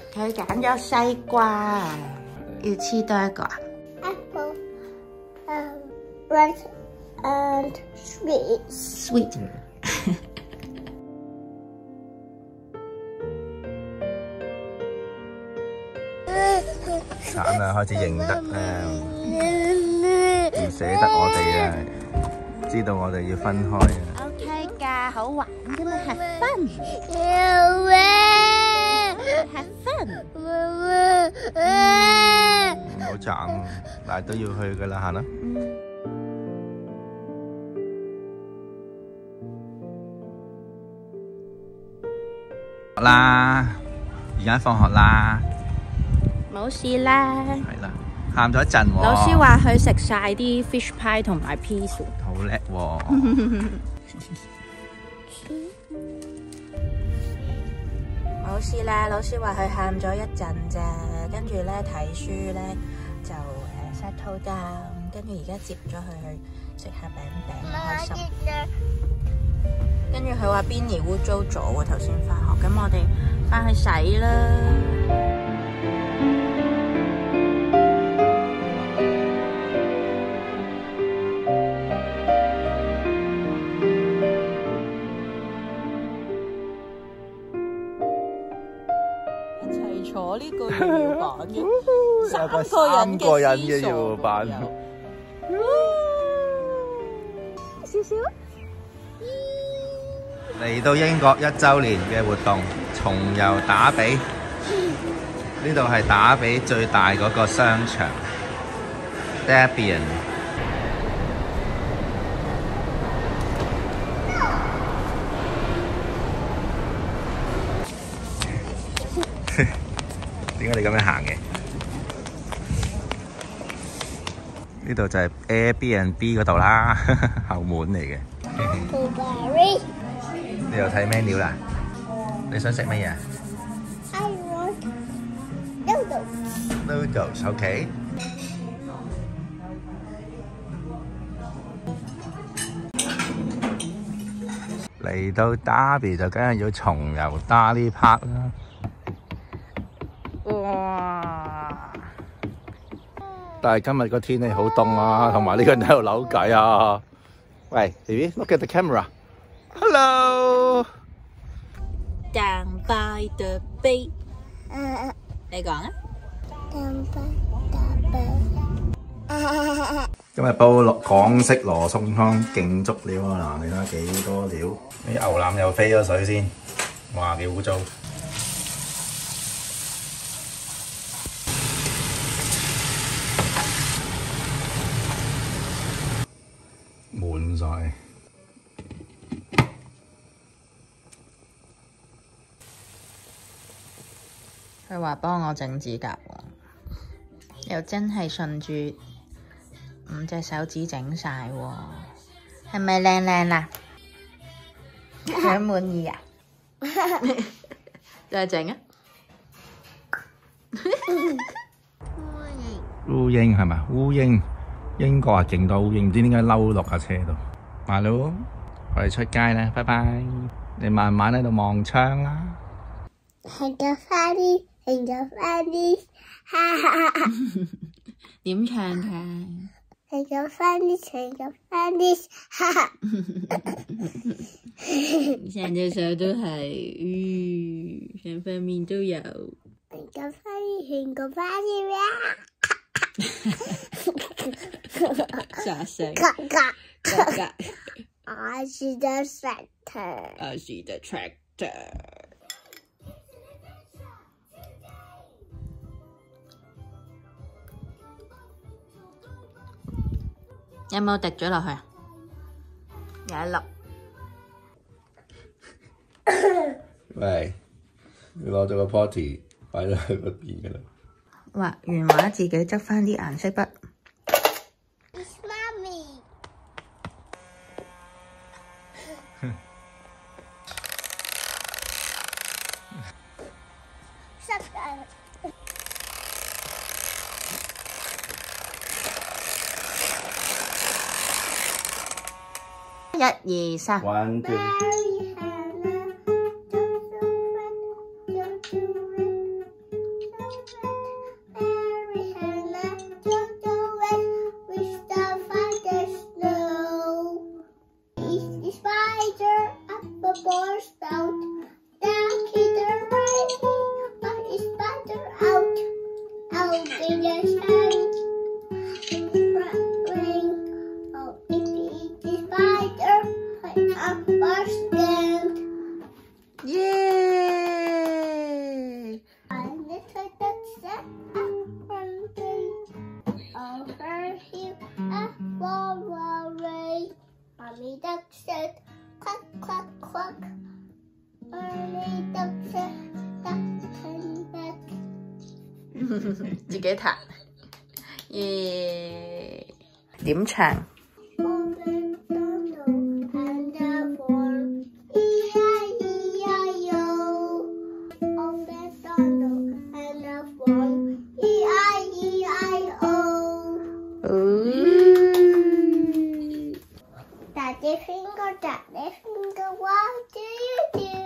佢揀咗西瓜，要黐多一個啊 Apple, red and sweet. ？Sweet 橙啊，開始認得唔捨得我哋啊，知道我哋要分開啊。 OK 㗎，好玩㗎嘛，have fun，have fun。 唔好爭，但係都要去㗎啦，行啦。啦，而家放學啦。 冇事啦。 係啦，喊咗一陣喎。 老師話佢食晒啲 fish pie 同埋 peas。 好叻喎！ 冇事啦，老師話佢喊咗一陣啫，跟住咧睇書咧就settle down，跟住而家接咗佢去食下餅餅，開心。跟住佢話 Binnie 污糟咗喎，頭先返學，咁我哋返去洗啦。坐呢個搖板嘅三個人嘅搖板，少少。 嚟到英國1週年嘅活動，重遊打比。呢度係打比最大嗰個商場 Debian。點解你咁樣行嘅？呢度就係 Airbnb 嗰度啦，後門嚟嘅。你又睇 menu 啦？你想食乜嘢 I want noodles. ？Noodles，OK。嚟到 Derby 就梗係要重遊 Darley Park 啦。哇！但係今日個天氣好凍啊，同埋呢個人喺度扭計啊。喂 ，baby， look at the camera。Hello。 Down by the bay。你講啊。 Down by the bay。 今日煲港式羅宋湯，勁足料啊！嗱，你睇下幾多料。啲牛腩又飛咗水先，哇！幾污糟。滿晒。 佢話幫我整指甲喎，又真係順住5隻手指整晒喎，係咪靚靚啦？想滿意啊？再整啊！ 烏蠅係咪？烏蠅。英國啊，勁多烏蠅，唔知點解嬲落架車度。馬佬，我哋出街啦，拜拜。你慢慢喺度望窗啦。 係個花啲，係個花啲，哈哈哈！ 點唱㗎？ 係個花啲，係個花啲，哈哈！ 成隻手都係，成塊面都有。 係個花啲，係個花啲呀！ 啥聲？ 嘎嘎嘎嘎。 I see the tractor. I see the tractor. 有冇滴咗落去啊？有一粒。 喂，你攞咗個 potty 擺咗喺嗰邊㗎啦。 畫完畫自己執返啲顏色筆。 It's mommy. 1、2、3。 One, two。 耶！ A little duck sat up one day. Over here, a far away. Mommy duck said, quack, quack, quack. Mommy duck said, duck came back. 自己彈，耶！點唱？ Open Donald and the world. E-I-E-I-O. Open Donald and the world. E-I-E-I-O. Daddy finger, what do you do?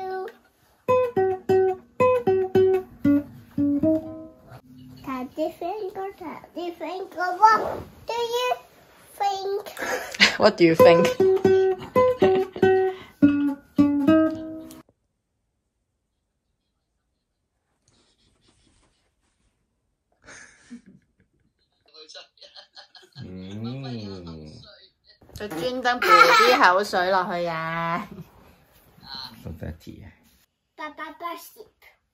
Daddy finger, what do you think? What do you think？ 佢專登潑啲口水落去啊！ 好得意啊！ Papa Plastic.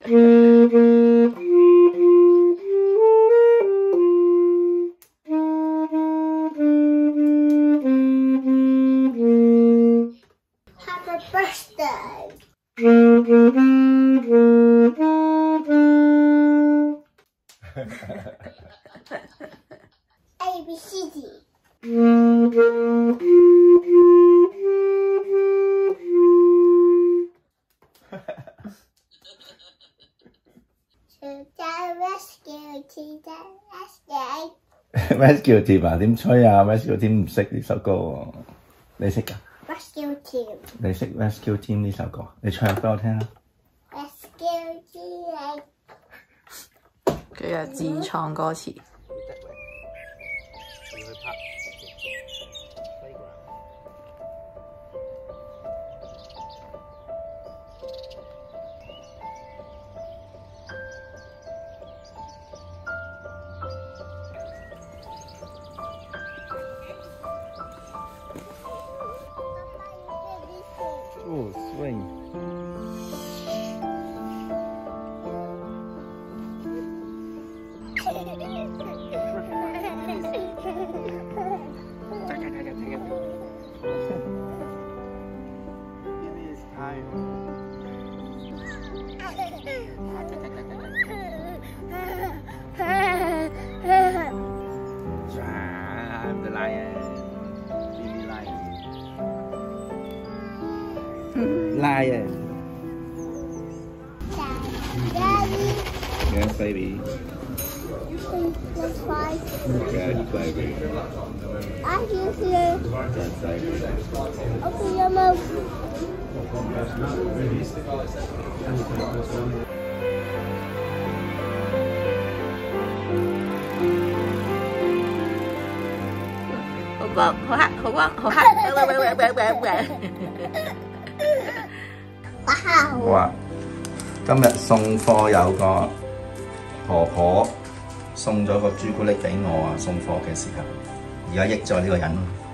Happy birthday. ABCD. Rescue team. Rescue Team 啊？點吹啊？Rescue Team 唔識呢首歌喎，你識㗎？ Rescue team. 你識 Rescue Team 呢首歌？你唱俾我聽啦！ Rescue team. 佢有自創歌詞。 哦，swing。I'm the lion. Baby lion. Lion. Daddy. Yes, baby. That's right. Yes, baby. Are you here? Yes, baby. Open your mouth. 好黑。 哇！今日送貨有個婆婆送咗個朱古力俾我啊！送貨嘅時候，而家益咗呢個人咯。